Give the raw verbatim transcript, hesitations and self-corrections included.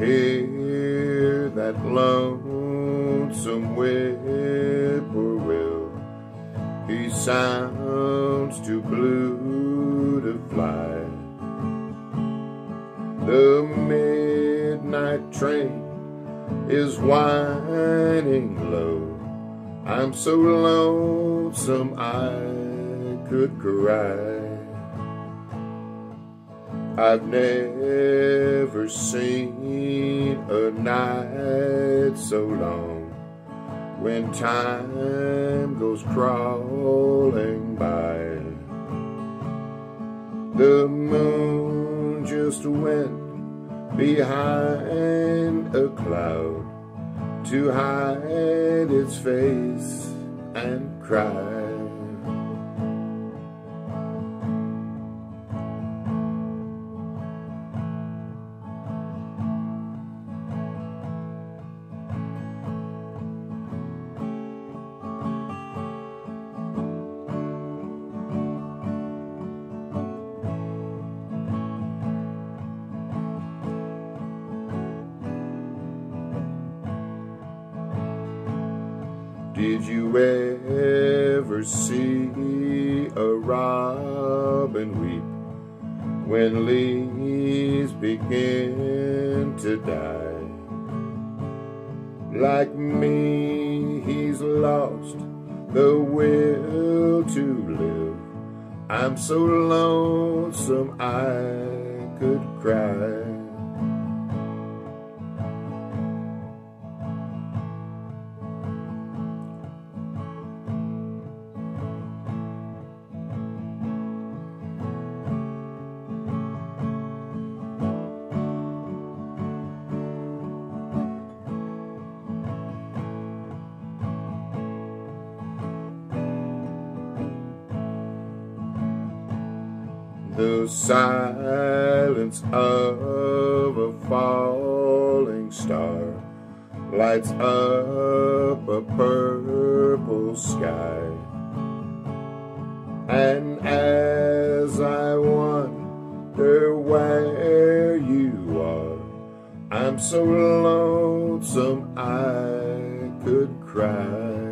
Hear that lonesome whippoorwill, he sounds too blue to fly. The midnight train is whining low. I'm so lonesome I could cry. I've never seen a night so long, when time goes crawling by. The moon just went behind a cloud to hide its face and cry. Did you ever see a robin weep when leaves begin to die? Like me, he's lost the will to live. I'm so lonesome I could cry. The silence of a falling star lights up a purple sky. And as I wonder where you are, I'm so lonesome I could cry.